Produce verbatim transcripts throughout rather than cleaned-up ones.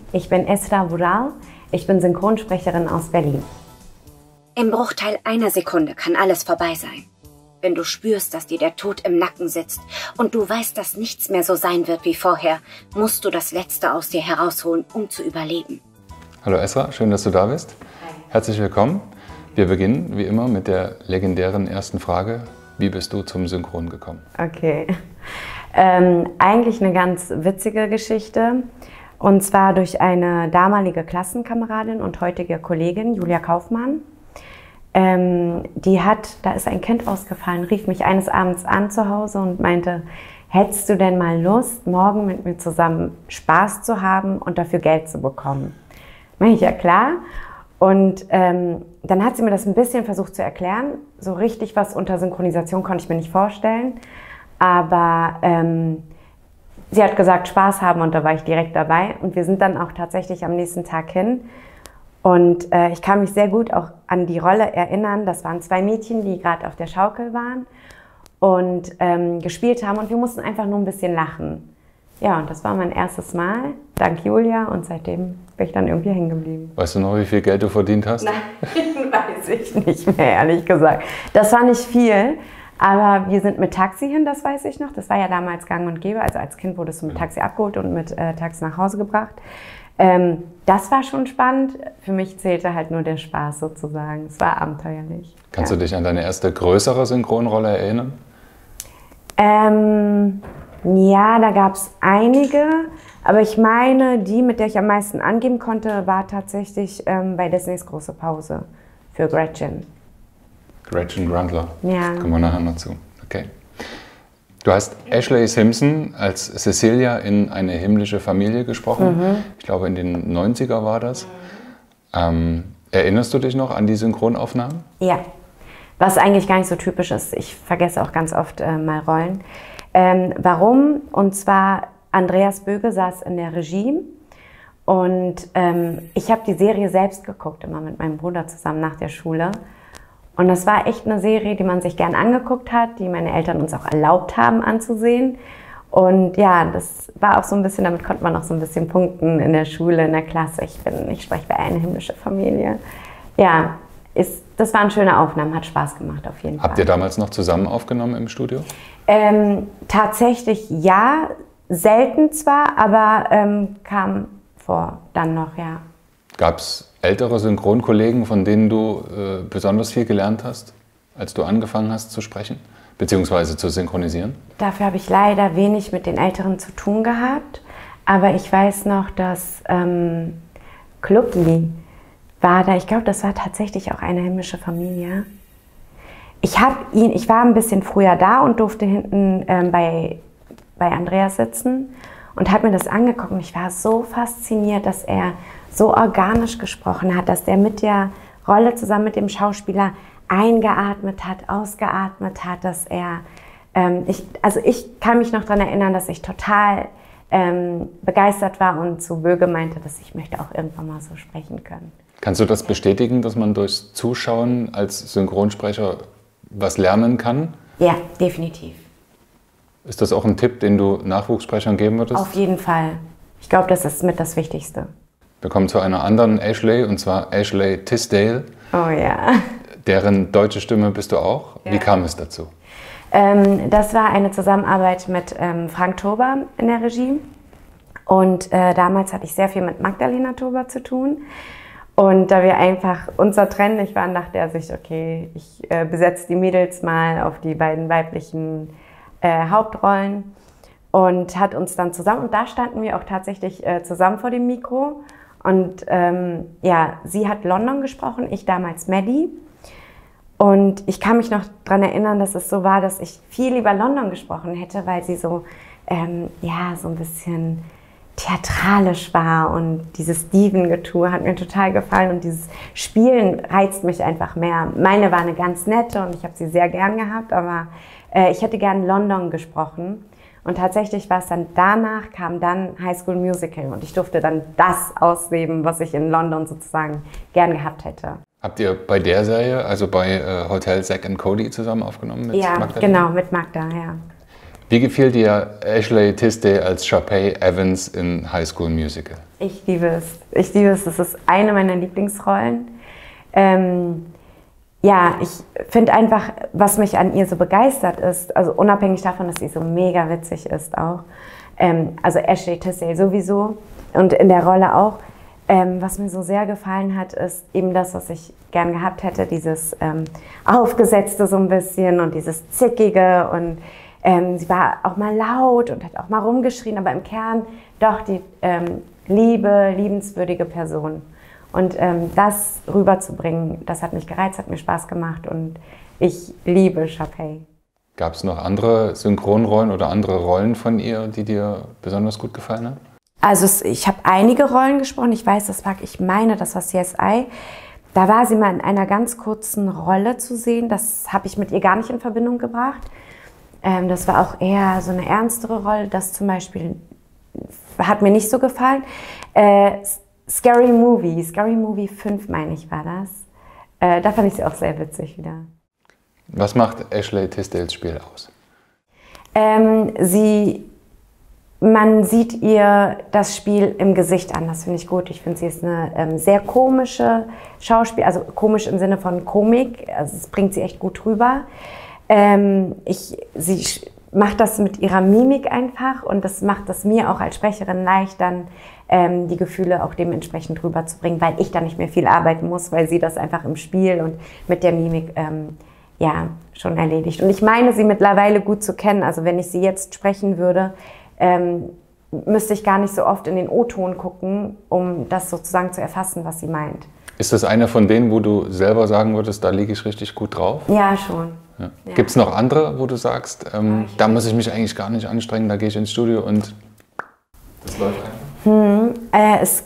Ich bin Esra Vural, ich bin Synchronsprecherin aus Berlin. Im Bruchteil einer Sekunde kann alles vorbei sein. Wenn du spürst, dass dir der Tod im Nacken sitzt und du weißt, dass nichts mehr so sein wird wie vorher, musst du das Letzte aus dir herausholen, um zu überleben. Hallo Esra, schön, dass du da bist. Hi. Herzlich willkommen. Wir beginnen wie immer mit der legendären ersten Frage. Wie bist du zum Synchron gekommen? Okay, ähm, eigentlich eine ganz witzige Geschichte. Und zwar durch eine damalige Klassenkameradin und heutige Kollegin, Julia Kaufmann. Ähm, die hat, da ist ein Kind ausgefallen, rief mich eines Abends an zu Hause und meinte, hättest du denn mal Lust, morgen mit mir zusammen Spaß zu haben und dafür Geld zu bekommen? Meine ich, ja klar. Und ähm, dann hat sie mir das ein bisschen versucht zu erklären. So richtig was unter Synchronisation konnte ich mir nicht vorstellen. Aber ähm, sie hat gesagt, Spaß haben, und da war ich direkt dabei. Und wir sind dann auch tatsächlich am nächsten Tag hin. Und äh, ich kann mich sehr gut auch an die Rolle erinnern. Das waren zwei Mädchen, die gerade auf der Schaukel waren und ähm, gespielt haben. Und wir mussten einfach nur ein bisschen lachen. Ja, und das war mein erstes Mal, dank Julia. Und seitdem bin ich dann irgendwie hängen geblieben. Weißt du noch, wie viel Geld du verdient hast? Nein, weiß ich nicht mehr, ehrlich gesagt. Das war nicht viel. Aber wir sind mit Taxi hin, das weiß ich noch. Das war ja damals gang und gäbe. Also als Kind wurdest du mit Taxi abgeholt und mit äh, Taxi nach Hause gebracht. Ähm, das war schon spannend. Für mich zählte halt nur der Spaß sozusagen. Es war abenteuerlich. Kannst ja. du dich an deine erste größere Synchronrolle erinnern? Ähm, ja, da gab es einige. Aber ich meine, die, mit der ich am meisten angeben konnte, war tatsächlich ähm, bei Disneys Große Pause für Gretchen. Gretchen Grundler. Ja. Kommen wir nachher noch zu. Okay. Du hast Ashley Simpson als Cecilia in Eine himmlische Familie gesprochen. Mhm. Ich glaube, in den neunziger war das. Ähm, erinnerst du dich noch an die Synchronaufnahmen? Ja, was eigentlich gar nicht so typisch ist. Ich vergesse auch ganz oft äh, mal Rollen. Ähm, warum? Und zwar, Andreas Böge saß in der Regie. Und ähm, ich habe die Serie selbst geguckt, immer mit meinem Bruder zusammen nach der Schule. Und das war echt eine Serie, die man sich gern angeguckt hat, die meine Eltern uns auch erlaubt haben anzusehen. Und ja, das war auch so ein bisschen, damit konnte man auch so ein bisschen punkten in der Schule, in der Klasse. Ich bin, ich spreche bei Eine himmlische Familie. Ja, ist, das waren schöne Aufnahmen, hat Spaß gemacht auf jeden Fall. Habt ihr damals noch zusammen aufgenommen im Studio? Ähm, tatsächlich ja, selten zwar, aber ähm, kam vor dann noch, ja. Gab es ältere Synchronkollegen, von denen du äh, besonders viel gelernt hast, als du angefangen hast zu sprechen, beziehungsweise zu synchronisieren? Dafür habe ich leider wenig mit den Älteren zu tun gehabt, aber ich weiß noch, dass ähm, Klucki war da, ich glaube, das war tatsächlich auch Eine himmlische Familie. Ich, hab ihn, ich war ein bisschen früher da und durfte hinten ähm, bei, bei Andreas sitzen und habe mir das angeguckt und ich war so fasziniert, dass er so organisch gesprochen hat, dass er mit der Rolle zusammen mit dem Schauspieler eingeatmet hat, ausgeatmet hat, dass er, ähm, ich, also ich kann mich noch daran erinnern, dass ich total ähm, begeistert war und zu Böge meinte, dass ich möchte auch irgendwann mal so sprechen können. Kannst du das bestätigen, dass man durchs Zuschauen als Synchronsprecher was lernen kann? Ja, definitiv. Ist das auch ein Tipp, den du Nachwuchssprechern geben würdest? Auf jeden Fall. Ich glaube, das ist mit das Wichtigste. Wir kommen zu einer anderen Ashley, und zwar Ashley Tisdale. Oh ja. Deren deutsche Stimme bist du auch. Ja. Wie kam es dazu? Ähm, das war eine Zusammenarbeit mit ähm, Frank Turber in der Regie. Und äh, damals hatte ich sehr viel mit Magdalena Turber zu tun. Und da wir einfach unzertrennlich waren, dachte er sich, okay, ich äh, besetze die Mädels mal auf die beiden weiblichen äh, Hauptrollen. Und hat uns dann zusammen, und da standen wir auch tatsächlich äh, zusammen vor dem Mikro. Und ähm, ja, sie hat London gesprochen, ich damals Maddie. Und ich kann mich noch daran erinnern, dass es so war, dass ich viel lieber London gesprochen hätte, weil sie so, ähm, ja, so ein bisschen theatralisch war. Und dieses Steven-Getue hat mir total gefallen. Und dieses Spielen reizt mich einfach mehr. Meine war eine ganz nette und ich habe sie sehr gern gehabt, aber äh, ich hätte gern London gesprochen. Und tatsächlich war es dann danach, kam dann High School Musical und ich durfte dann das ausleben, was ich in London sozusagen gern gehabt hätte. Habt ihr bei der Serie, also bei äh, Hotel Zack and Cody zusammen aufgenommen? Mit ja, Magda? Genau, mit Magda, ja. Wie gefiel dir Ashley Tisdale als Sharpay Evans in High School Musical? Ich liebe es. Ich liebe es. Das ist eine meiner Lieblingsrollen. Ähm, ja, ich finde einfach, was mich an ihr so begeistert ist, also unabhängig davon, dass sie so mega witzig ist auch, ähm, also Ashley Tisdale sowieso und in der Rolle auch, ähm, was mir so sehr gefallen hat, ist eben das, was ich gern gehabt hätte, dieses ähm, Aufgesetzte so ein bisschen und dieses Zickige und ähm, sie war auch mal laut und hat auch mal rumgeschrien, aber im Kern doch die ähm, liebe, liebenswürdige Person. Und ähm, das rüberzubringen, das hat mich gereizt, hat mir Spaß gemacht und ich liebe Sharpay. Gab es noch andere Synchronrollen oder andere Rollen von ihr, die dir besonders gut gefallen haben? Also es, ich habe einige Rollen gesprochen. Ich weiß, das war, ich meine, das war C S I. Da war sie mal in einer ganz kurzen Rolle zu sehen. Das habe ich mit ihr gar nicht in Verbindung gebracht. Ähm, das war auch eher so eine ernstere Rolle. Das zum Beispiel hat mir nicht so gefallen. Äh, Scary Movie, Scary Movie fünf, meine ich, war das. Äh, da fand ich sie auch sehr witzig wieder. Was macht Ashley Tisdales Spiel aus? Ähm, sie, man sieht ihr das Spiel im Gesicht an, das finde ich gut. Ich finde, sie ist eine ähm, sehr komische Schauspiel, also komisch im Sinne von Komik, also es bringt sie echt gut rüber. Ähm, ich, sie macht das mit ihrer Mimik einfach und das macht es mir auch als Sprecherin leicht, dann ähm, die Gefühle auch dementsprechend rüberzubringen, weil ich da nicht mehr viel arbeiten muss, weil sie das einfach im Spiel und mit der Mimik ähm, ja, schon erledigt. Und ich meine, sie mittlerweile gut zu kennen. Also wenn ich sie jetzt sprechen würde, ähm, müsste ich gar nicht so oft in den O-Ton gucken, um das sozusagen zu erfassen, was sie meint. Ist das einer von denen, wo du selber sagen würdest, da liege ich richtig gut drauf? Ja, schon. Ja. Ja. Gibt es noch andere, wo du sagst, ähm, da muss ich mich eigentlich gar nicht anstrengen, da gehe ich ins Studio und das läuft einfach? Hm, äh, es,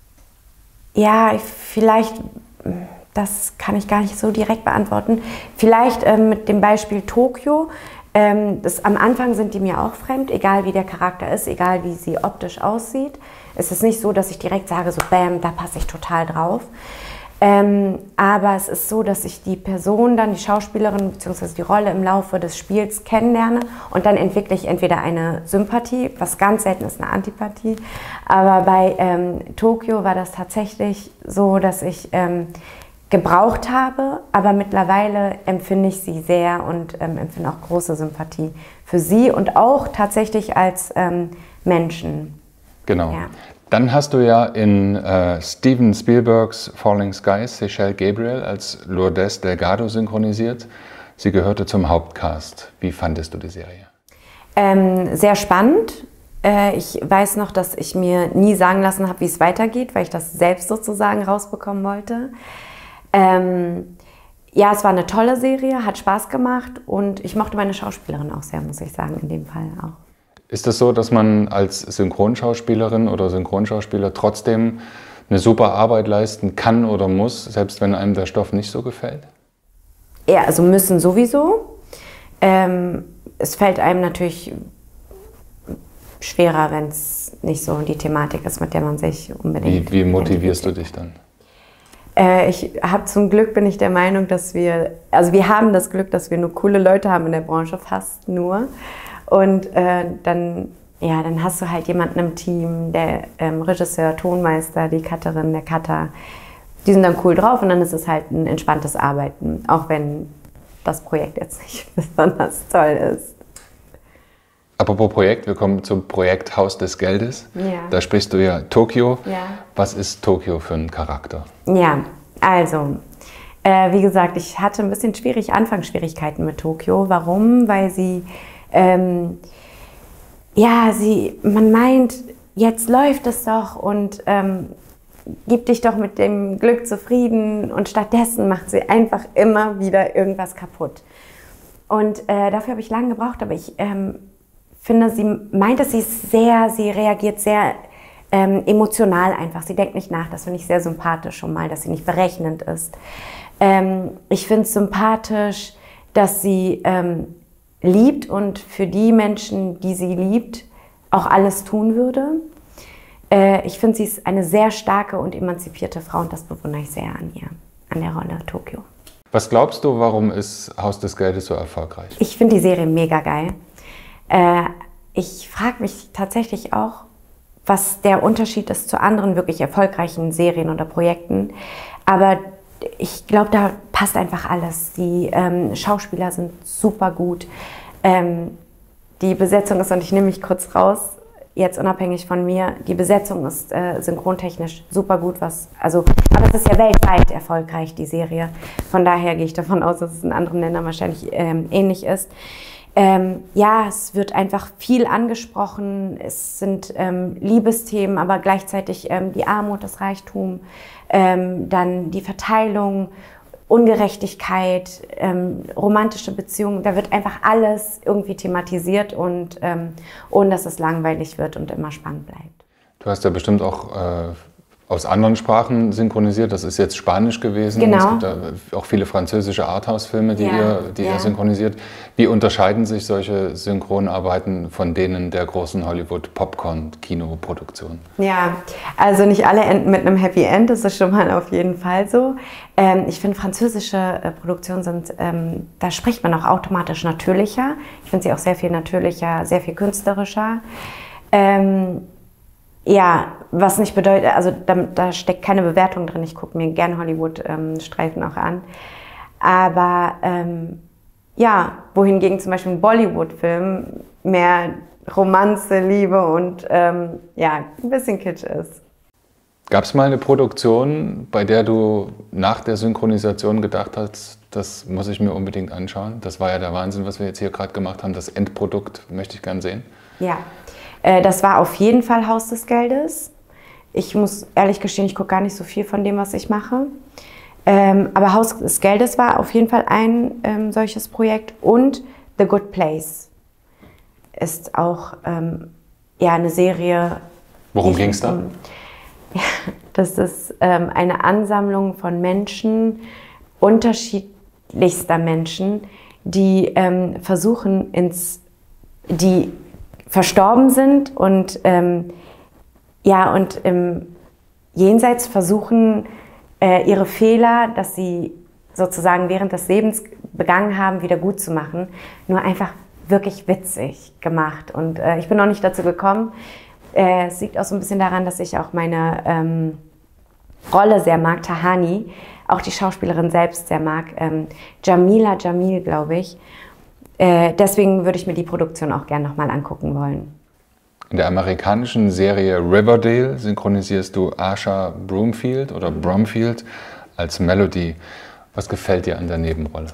ja, vielleicht, das kann ich gar nicht so direkt beantworten. Vielleicht ähm, mit dem Beispiel Tokio. Ähm, das, am Anfang sind die mir auch fremd, egal wie der Charakter ist, egal wie sie optisch aussieht. Es ist nicht so, dass ich direkt sage, so bam, da passe ich total drauf. Ähm, aber es ist so, dass ich die Person dann, die Schauspielerin bzw. die Rolle im Laufe des Spiels kennenlerne und dann entwickle ich entweder eine Sympathie, was ganz selten ist, eine Antipathie. Aber bei ähm, Tokio war das tatsächlich so, dass ich ähm, gebraucht habe, aber mittlerweile empfinde ich sie sehr und ähm, empfinde auch große Sympathie für sie und auch tatsächlich als ähm, Menschen. Genau. Ja. Dann hast du ja in äh, Steven Spielbergs Falling Skies Seychelle Gabriel als Lourdes Delgado synchronisiert. Sie gehörte zum Hauptcast. Wie fandest du die Serie? Ähm, sehr spannend. Äh, ich weiß noch, dass ich mir nie sagen lassen habe, wie es weitergeht, weil ich das selbst sozusagen rausbekommen wollte. Ähm, ja, es war eine tolle Serie, hat Spaß gemacht und ich mochte meine Schauspielerin auch sehr, muss ich sagen, in dem Fall auch. Ist es so, dass man als Synchronschauspielerin oder Synchronschauspieler trotzdem eine super Arbeit leisten kann oder muss, selbst wenn einem der Stoff nicht so gefällt? Ja, also müssen sowieso. Ähm, es fällt einem natürlich schwerer, wenn es nicht so die Thematik ist, mit der man sich unbedingt... Wie, wie motivierst du dich dann? Äh, ich habe zum Glück, bin ich der Meinung, dass wir... Also wir haben das Glück, dass wir nur coole Leute haben in der Branche, fast nur. Und äh, dann, ja, dann hast du halt jemanden im Team, der ähm, Regisseur, Tonmeister, die Cutterin, der Cutter, die sind dann cool drauf und dann ist es halt ein entspanntes Arbeiten, auch wenn das Projekt jetzt nicht besonders toll ist. Apropos Projekt, wir kommen zum Projekt Haus des Geldes. Ja. Da sprichst du ja Tokio. Ja. Was ist Tokio für ein Charakter? Ja, also... Äh, wie gesagt, ich hatte ein bisschen schwierig, Anfangsschwierigkeiten mit Tokio. Warum? Weil sie... Ähm, ja, sie, man meint, jetzt läuft es doch und ähm, gib dich doch mit dem Glück zufrieden und stattdessen macht sie einfach immer wieder irgendwas kaputt. Und äh, dafür habe ich lange gebraucht, aber ich ähm, finde, sie meint es, sie ist sehr, sie reagiert sehr ähm, emotional einfach. Sie denkt nicht nach, das finde ich sehr sympathisch schon mal, dass sie nicht berechnend ist. Ähm, ich finde es sympathisch, dass sie ähm, liebt und für die Menschen, die sie liebt, auch alles tun würde. Äh, ich finde, sie ist eine sehr starke und emanzipierte Frau und das bewundere ich sehr an ihr, an der Rolle Tokio. Was glaubst du, warum ist Haus des Geldes so erfolgreich? Ich finde die Serie mega geil. Äh, ich frage mich tatsächlich auch, was der Unterschied ist zu anderen wirklich erfolgreichen Serien oder Projekten. Aber ich glaube, da passt einfach alles. Die ähm, Schauspieler sind super gut. Ähm, die Besetzung ist, und ich nehme mich kurz raus, jetzt unabhängig von mir, die Besetzung ist äh, synchrontechnisch super gut. Was, also, aber es ist ja weltweit erfolgreich, die Serie. Von daher gehe ich davon aus, dass es in anderen Ländern wahrscheinlich ähm, ähnlich ist. Ähm, ja, es wird einfach viel angesprochen, es sind ähm, Liebesthemen, aber gleichzeitig ähm, die Armut, das Reichtum, ähm, dann die Verteilung, Ungerechtigkeit, ähm, romantische Beziehungen, da wird einfach alles irgendwie thematisiert und ähm, ohne dass es langweilig wird und immer spannend bleibt. Du hast ja bestimmt auch äh, aus anderen Sprachen synchronisiert, das ist jetzt Spanisch gewesen. Genau. Es gibt da auch viele französische Arthouse-Filme, die, ja, ihr, die ja. ihr synchronisiert. Wie unterscheiden sich solche Synchronarbeiten von denen der großen Hollywood-Popcorn-Kinoproduktion? Ja, also nicht alle enden mit einem Happy End, das ist schon mal auf jeden Fall so. Ähm, ich finde, französische äh, Produktionen sind, ähm, da spricht man auch automatisch natürlicher. Ich finde sie auch sehr viel natürlicher, sehr viel künstlerischer. Ähm, Ja, was nicht bedeutet, also da, da steckt keine Bewertung drin. Ich gucke mir gerne Hollywood-Streifen ähm, auch an. Aber ähm, ja, wohingegen zum Beispiel ein Bollywood-Film mehr Romanze, Liebe und ähm, ja, ein bisschen Kitsch ist. Gab es mal eine Produktion, bei der du nach der Synchronisation gedacht hast, das muss ich mir unbedingt anschauen? Das war ja der Wahnsinn, was wir jetzt hier gerade gemacht haben. Das Endprodukt möchte ich gern sehen. Ja. Das war auf jeden Fall Haus des Geldes. Ich muss ehrlich gestehen, ich gucke gar nicht so viel von dem, was ich mache. Ähm, aber Haus des Geldes war auf jeden Fall ein ähm, solches Projekt. Und The Good Place ist auch ähm, ja, eine Serie. Worum ging es da? Um, ja, das ist ähm, eine Ansammlung von Menschen, unterschiedlichster Menschen, die ähm, versuchen, ins die verstorben sind und ähm, ja und im Jenseits versuchen, äh, ihre Fehler, dass sie sozusagen während des Lebens begangen haben, wieder gut zu machen. Nur einfach wirklich witzig gemacht. Und äh, ich bin noch nicht dazu gekommen. Äh, es liegt auch so ein bisschen daran, dass ich auch meine ähm, Rolle sehr mag, Tahani, auch die Schauspielerin selbst sehr mag, ähm, Jamila Jamil, glaube ich. Äh, deswegen würde ich mir die Produktion auch gerne nochmal angucken wollen. In der amerikanischen Serie Riverdale synchronisierst du Asha Broomfield oder Bromfield als Melody. Was gefällt dir an der Nebenrolle?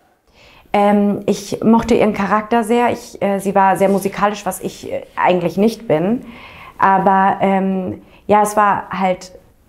Ähm, ich mochte ihren Charakter sehr. Ich, äh, sie war sehr musikalisch, was ich äh, eigentlich nicht bin. Aber ähm, ja, es war halt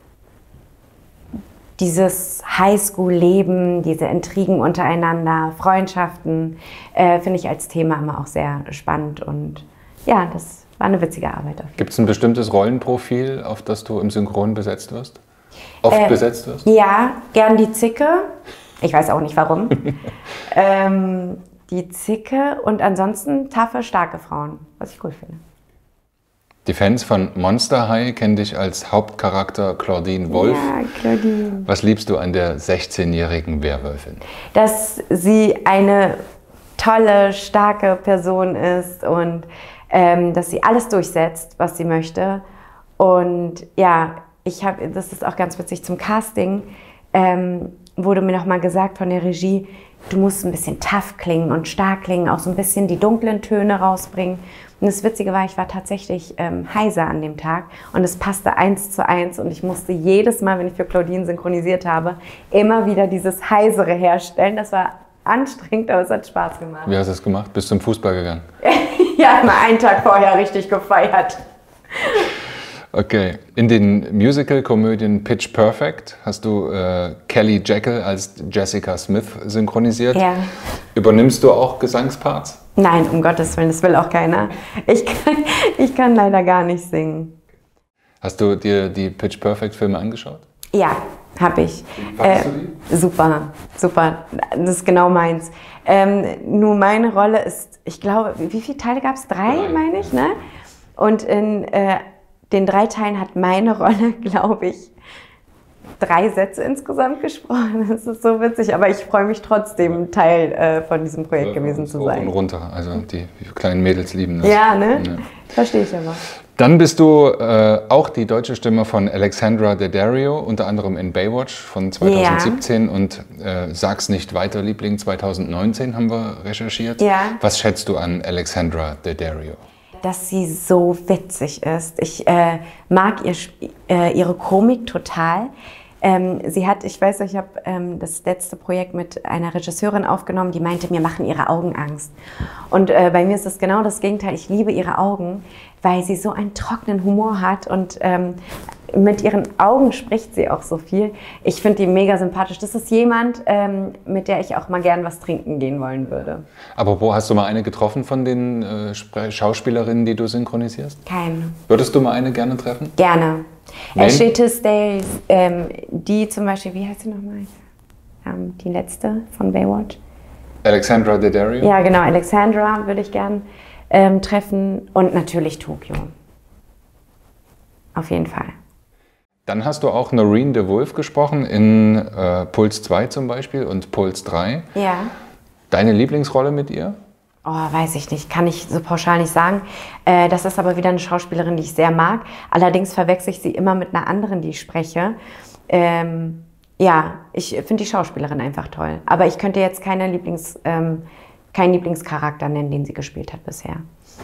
dieses Highschool-Leben, diese Intrigen untereinander, Freundschaften, äh, finde ich als Thema immer auch sehr spannend. Und ja, das war eine witzige Arbeit. Gibt es ein bestimmtes Rollenprofil, auf das du im Synchron besetzt wirst? Oft äh, besetzt wirst? Ja, gern die Zicke. Ich weiß auch nicht warum. ähm, die Zicke und ansonsten taffe, starke Frauen, was ich cool finde. Die Fans von Monster High kennen dich als Hauptcharakter Claudine Wolf. Ja, Claudine. Was liebst du an der sechzehnjährigen Werwölfin? Dass sie eine tolle, starke Person ist und ähm, dass sie alles durchsetzt, was sie möchte. Und ja, ich habe, das ist auch ganz witzig, zum Casting ähm, wurde mir nochmal gesagt von der Regie, du musst ein bisschen tough klingen und stark klingen, auch so ein bisschen die dunklen Töne rausbringen. Und das Witzige war, ich war tatsächlich ähm, heiser an dem Tag und es passte eins zu eins und ich musste jedes Mal, wenn ich für Claudine synchronisiert habe, immer wieder dieses Heisere herstellen. Das war anstrengend, aber es hat Spaß gemacht. Wie hast du es gemacht? Bist du zum Fußball gegangen? Ja, mal einen Tag vorher richtig gefeiert. Okay. In den Musical-Komödien Pitch Perfect hast du äh, Kelly Jekyll als Jessica Smith synchronisiert. Ja. Übernimmst du auch Gesangsparts? Nein, um Gottes Willen, das will auch keiner. Ich kann, ich kann leider gar nicht singen. Hast du dir die Pitch Perfect-Filme angeschaut? Ja, habe ich. Fandest äh, du die? Super, super. Das ist genau meins. Ähm, nur meine Rolle ist, ich glaube, wie viele Teile gab es? Drei, Drei, meine ich, ne? Und in äh, den drei Teilen hat meine Rolle, glaube ich, drei Sätze insgesamt gesprochen. Das ist so witzig, aber ich freue mich trotzdem, Teil äh, von diesem Projekt ja, gewesen zu sein. Hoch und runter, also die, die kleinen Mädels lieben das. Ja, ne? Ja. Verstehe ich aber. Dann bist du äh, auch die deutsche Stimme von Alexandra Daddario, unter anderem in Baywatch von zweitausendsiebzehn ja. und äh, Sag's nicht weiter, Liebling zweitausendneunzehn haben wir recherchiert. Ja. Was schätzt du an Alexandra Daddario? Dass sie so witzig ist. Ich äh, mag ihr, äh, ihre Komik total. Ähm, sie hat, ich weiß, ich habe ähm, das letzte Projekt mit einer Regisseurin aufgenommen, die meinte, mir machen ihre Augen Angst. Und äh, bei mir ist das genau das Gegenteil. Ich liebe ihre Augen, weil sie so einen trockenen Humor hat und ähm, mit ihren Augen spricht sie auch so viel. Ich finde die mega sympathisch. Das ist jemand, ähm, mit der ich auch mal gern was trinken gehen wollen würde. Aber wo hast du mal eine getroffen von den äh, Schauspielerinnen, die du synchronisierst? Keine. Würdest du mal eine gerne treffen? Gerne. Ashley Tisdale, ähm, die zum Beispiel, wie heißt sie nochmal? Ähm, die letzte von Baywatch. Alexandra Daddario? Ja, genau, Alexandra würde ich gern ähm, treffen und natürlich Tokio. Auf jeden Fall. Dann hast du auch Noreen DeWolf gesprochen in äh, Puls zwei zum Beispiel und Puls drei. Ja. Deine Lieblingsrolle mit ihr? Oh, weiß ich nicht, kann ich so pauschal nicht sagen. Äh, das ist aber wieder eine Schauspielerin, die ich sehr mag. Allerdings verwechsel ich sie immer mit einer anderen, die ich spreche. Ähm, ja, ich finde die Schauspielerin einfach toll. Aber ich könnte jetzt keine Lieblings, ähm, keinen Lieblingscharakter nennen, den sie gespielt hat bisher.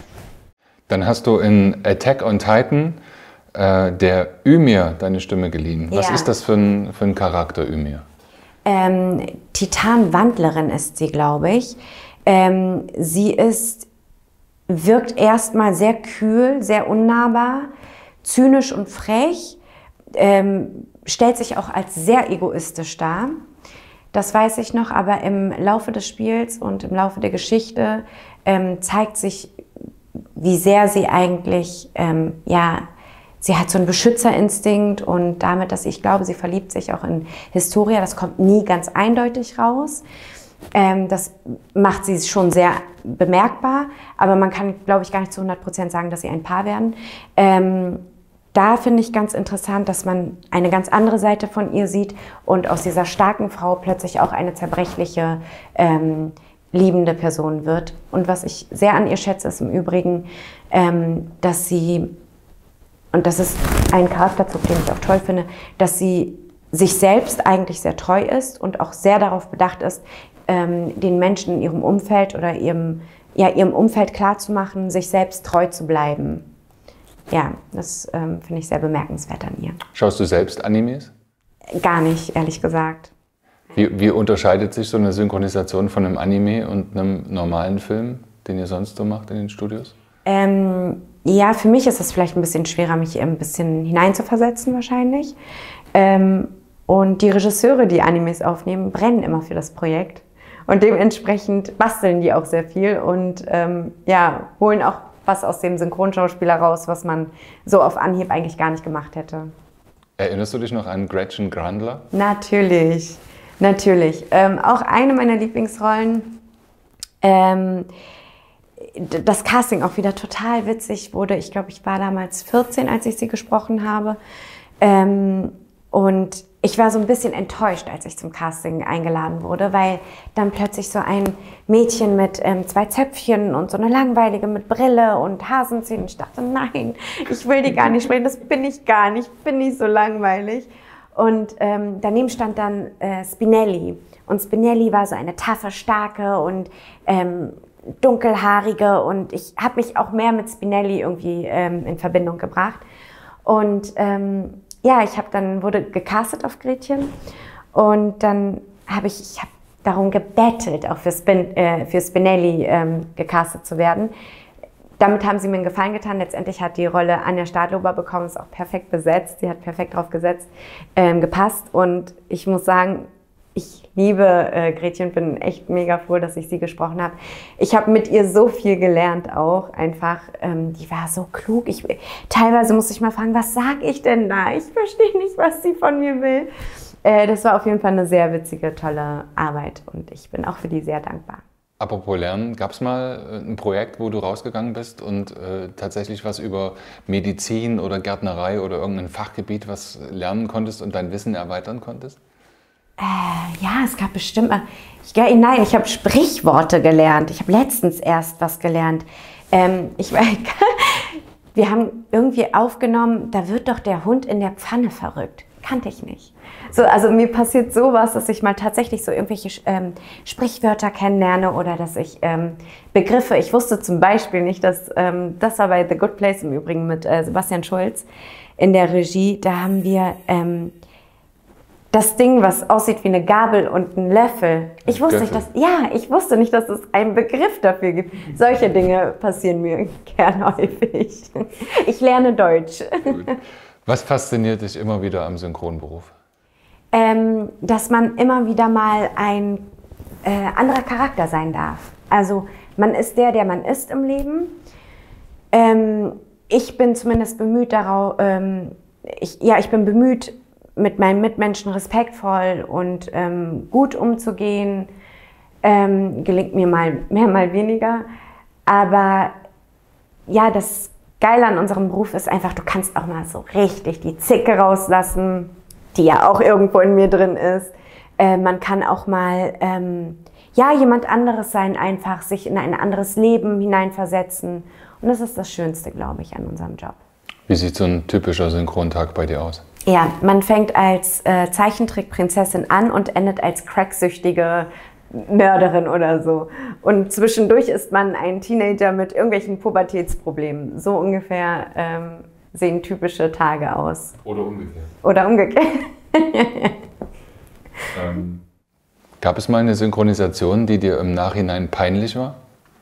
Dann hast du in Attack on Titan äh, der Ymir deine Stimme geliehen. Was ja. ist das für ein, für ein Charakter, Ymir? Ähm, Titanwandlerin ist sie, glaube ich. Ähm, sie ist, wirkt erstmal sehr kühl, sehr unnahbar, zynisch und frech, ähm, stellt sich auch als sehr egoistisch dar. Das weiß ich noch, aber im Laufe des Spiels und im Laufe der Geschichte ähm, zeigt sich, wie sehr sie eigentlich, ähm, ja, sie hat so einen Beschützerinstinkt und damit, dass ich glaube, sie verliebt sich auch in Historia, das kommt nie ganz eindeutig raus. Ähm, das macht sie schon sehr bemerkbar, aber man kann, glaube ich, gar nicht zu hundert Prozent sagen, dass sie ein Paar werden. Ähm, da finde ich ganz interessant, dass man eine ganz andere Seite von ihr sieht und aus dieser starken Frau plötzlich auch eine zerbrechliche, ähm, liebende Person wird. Und was ich sehr an ihr schätze, ist im Übrigen, ähm, dass sie, und das ist ein Charakterzug, den ich auch toll finde, dass sie sich selbst eigentlich sehr treu ist und auch sehr darauf bedacht ist, ähm, den Menschen in ihrem Umfeld oder ihrem, ja, ihrem Umfeld klarzumachen, sich selbst treu zu bleiben. Ja, das ähm, finde ich sehr bemerkenswert an ihr. Schaust du selbst Animes? Gar nicht, ehrlich gesagt. Wie, wie unterscheidet sich so eine Synchronisation von einem Anime und einem normalen Film, den ihr sonst so macht in den Studios? Ähm, ja, für mich ist es vielleicht ein bisschen schwerer, mich ein bisschen hineinzuversetzen wahrscheinlich. Ähm, und die Regisseure, die Animes aufnehmen, brennen immer für das Projekt. Und dementsprechend basteln die auch sehr viel und ähm, ja, holen auch was aus dem Synchronschauspieler raus, was man so auf Anhieb eigentlich gar nicht gemacht hätte. Erinnerst du dich noch an Gretchen Grandler? Natürlich, natürlich. Ähm, auch eine meiner Lieblingsrollen. Ähm, das Casting auch wieder total witzig wurde. Ich glaube, ich war damals vierzehn, als ich sie gesprochen habe. Ähm, und ich war so ein bisschen enttäuscht, als ich zum Casting eingeladen wurde, weil dann plötzlich so ein Mädchen mit ähm, zwei Zöpfchen und so eine langweilige mit Brille und Hasenzähnen. Ich dachte, nein, ich will die gar nicht sprechen, das bin ich gar nicht, ich bin nicht so langweilig. Und ähm, daneben stand dann äh, Spinelli. Und Spinelli war so eine taffe, starke und ähm, dunkelhaarige. Und ich habe mich auch mehr mit Spinelli irgendwie ähm, in Verbindung gebracht. Und ähm, ja, ich habe dann wurde gecastet auf Gretchen und dann habe ich, ich habe darum gebettelt, auch für, Spin, äh, für Spinelli ähm, gecastet zu werden. Damit haben sie mir einen Gefallen getan. Letztendlich hat die Rolle Anja Stadlober bekommen, ist auch perfekt besetzt. Sie hat perfekt drauf gesetzt, ähm, gepasst und ich muss sagen, ich liebe äh, Gretchen und bin echt mega froh, dass ich sie gesprochen habe. Ich habe mit ihr so viel gelernt auch, einfach. Ähm, die war so klug. Ich, teilweise muss ich mal fragen, was sage ich denn da? Ich verstehe nicht, was sie von mir will. Äh, das war auf jeden Fall eine sehr witzige, tolle Arbeit und ich bin auch für die sehr dankbar. Apropos Lernen, gab es mal ein Projekt, wo du rausgegangen bist und äh, tatsächlich was über Medizin oder Gärtnerei oder irgendein Fachgebiet was lernen konntest und dein Wissen erweitern konntest? Äh, ja, es gab bestimmt mal... Ich, nein, ich habe Sprichworte gelernt. Ich habe letztens erst was gelernt. Ähm, ich, wir haben irgendwie aufgenommen, da wird doch der Hund in der Pfanne verrückt. Kannte ich nicht. So, also mir passiert sowas, dass ich mal tatsächlich so irgendwelche ähm, Sprichwörter kennenlerne oder dass ich ähm, Begriffe, ich wusste zum Beispiel nicht, dass, ähm, das war bei The Good Place im Übrigen mit äh, Sebastian Schulz in der Regie, da haben wir ähm, das Ding, was aussieht wie eine Gabel und ein Löffel. Ich wusste nicht, dass, ja, ich wusste nicht, dass es einen Begriff dafür gibt. Solche Dinge passieren mir gern häufig. Ich lerne Deutsch. Gut. Was fasziniert dich immer wieder am Synchronberuf? Ähm, dass man immer wieder mal ein äh, anderer Charakter sein darf. Also man ist der, der man ist im Leben. Ähm, ich bin zumindest bemüht darauf, ähm, ich, ja, ich bin bemüht, mit meinen Mitmenschen respektvoll und ähm, gut umzugehen. Ähm, gelingt mir mal mehr, mal weniger. Aber ja, das Geile an unserem Beruf ist einfach, du kannst auch mal so richtig die Zicke rauslassen, die ja auch irgendwo in mir drin ist. Äh, man kann auch mal ähm, ja, jemand anderes sein, einfach sich in ein anderes Leben hineinversetzen. Und das ist das Schönste, glaube ich, an unserem Job. Wie sieht so ein typischer Synchrontag bei dir aus? Ja, man fängt als äh, Zeichentrickprinzessin an und endet als cracksüchtige Mörderin oder so. Und zwischendurch ist man ein Teenager mit irgendwelchen Pubertätsproblemen. So ungefähr ähm, sehen typische Tage aus. Oder umgekehrt. Oder umgekehrt. ähm, gab es mal eine Synchronisation, die dir im Nachhinein peinlich war?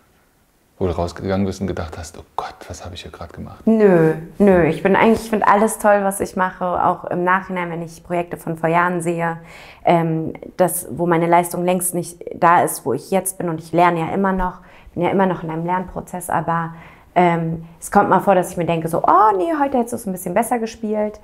Wo du rausgegangen bist und gedacht hast, oh Gott, was habe ich hier gerade gemacht? Nö, nö. Ich bin eigentlich, ich finde alles toll, was ich mache, auch im Nachhinein, wenn ich Projekte von vor Jahren sehe, ähm, das, wo meine Leistung längst nicht da ist, wo ich jetzt bin und ich lerne ja immer noch, bin ja immer noch in einem Lernprozess, aber ähm, es kommt mal vor, dass ich mir denke, so, oh nee, heute hättest du es ein bisschen besser gespielt,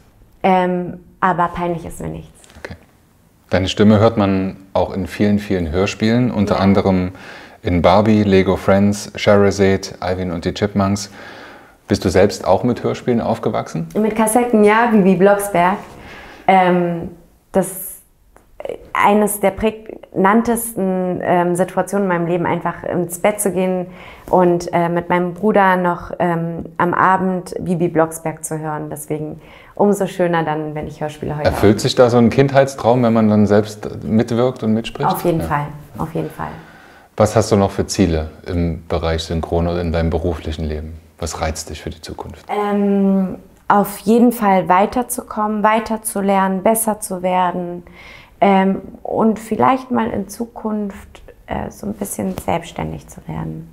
ähm, aber peinlich ist mir nichts. Okay. Deine Stimme hört man auch in vielen, vielen Hörspielen, unter ja. anderem in Barbie, Lego Friends, Scheherazade, Alvin und die Chipmunks. Bist du selbst auch mit Hörspielen aufgewachsen? Mit Kassetten, ja, Bibi Blocksberg. Ähm, das ist eines der prägnantesten ähm, Situationen in meinem Leben, einfach ins Bett zu gehen und äh, mit meinem Bruder noch ähm, am Abend Bibi Blocksberg zu hören. Deswegen umso schöner dann, wenn ich Hörspiele heute Erfüllt sich da so ein Kindheitstraum, wenn man dann selbst mitwirkt und mitspricht? Auf jeden ja. Fall, auf jeden Fall. Was hast du noch für Ziele im Bereich Synchron oder in deinem beruflichen Leben? Was reizt dich für die Zukunft? Ähm, auf jeden Fall weiterzukommen, weiterzulernen, besser zu werden ähm, und vielleicht mal in Zukunft äh, so ein bisschen selbstständig zu werden.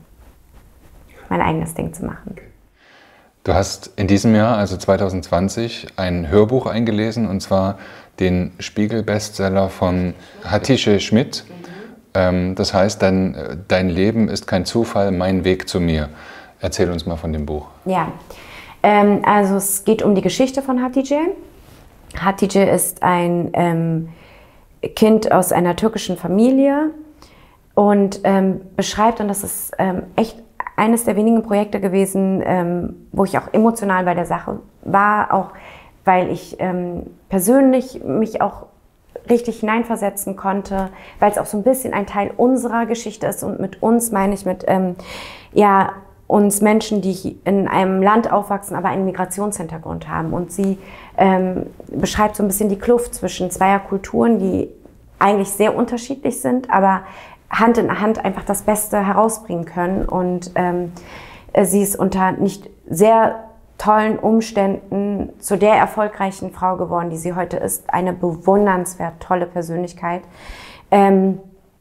Mein eigenes Ding zu machen. Du hast in diesem Jahr, also zwanzig zwanzig, ein Hörbuch eingelesen, und zwar den Spiegel-Bestseller von Hatice Schmidt. Das heißt, dein, dein Leben ist kein Zufall, mein Weg zu mir. Erzähl uns mal von dem Buch. Ja, ähm, also es geht um die Geschichte von Hatice. Hatice ist ein ähm, Kind aus einer türkischen Familie und ähm, beschreibt, und das ist ähm, echt eines der wenigen Projekte gewesen, ähm, wo ich auch emotional bei der Sache war, auch weil ich ähm, persönlich mich auch richtig hineinversetzen konnte, weil es auch so ein bisschen ein Teil unserer Geschichte ist, und mit uns meine ich mit ähm, ja, uns Menschen, die in einem Land aufwachsen, aber einen Migrationshintergrund haben. Und sie ähm, beschreibt so ein bisschen die Kluft zwischen zweier Kulturen, die eigentlich sehr unterschiedlich sind, aber Hand in Hand einfach das Beste herausbringen können. Und ähm, sie ist unter nicht sehr tollen Umständen zu der erfolgreichen Frau geworden, die sie heute ist. Eine bewundernswert tolle Persönlichkeit. Ähm,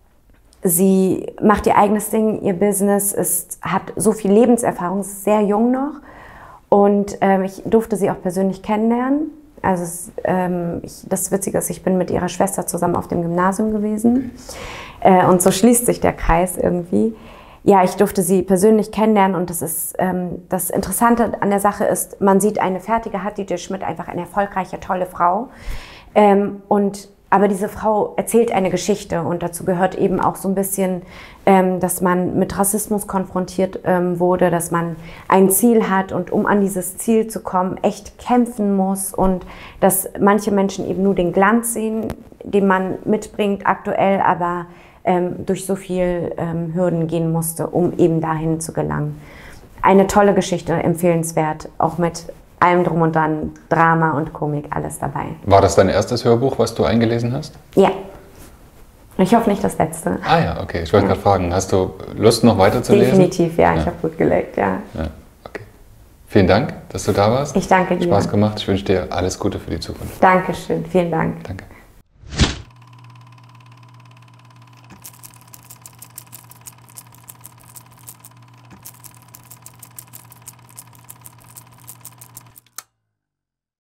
sie macht ihr eigenes Ding, ihr Business, ist, hat so viel Lebenserfahrung, ist sehr jung noch. Und ähm, ich durfte sie auch persönlich kennenlernen. Also es, ähm, ich, das Witzige ist, ich bin mit ihrer Schwester zusammen auf dem Gymnasium gewesen. Äh, und so schließt sich der Kreis irgendwie. Ja, ich durfte sie persönlich kennenlernen, und das ist ähm, das Interessante an der Sache ist, man sieht eine fertige Hatice Schmidt, einfach eine erfolgreiche, tolle Frau. Ähm, und aber diese Frau erzählt eine Geschichte und dazu gehört eben auch so ein bisschen, ähm, dass man mit Rassismus konfrontiert ähm, wurde, dass man ein Ziel hat und um an dieses Ziel zu kommen, echt kämpfen muss und dass manche Menschen eben nur den Glanz sehen, den man mitbringt aktuell, aber ähm, durch so viel ähm, Hürden gehen musste, um eben dahin zu gelangen. Eine tolle Geschichte, empfehlenswert, auch mit allem drum und dran, Drama und Komik, alles dabei. War das dein erstes Hörbuch, was du eingelesen hast? Ja. Ich hoffe nicht das letzte. Ah ja, okay. Ich wollte ja. gerade fragen, hast du Lust, noch weiter zu lesen? Definitiv, ja. ja. Ich habe gut gelegt, ja. ja. Okay. Vielen Dank, dass du da warst. Ich danke dir. Spaß gemacht. Ich wünsche dir alles Gute für die Zukunft. Dankeschön. Vielen Dank. Danke.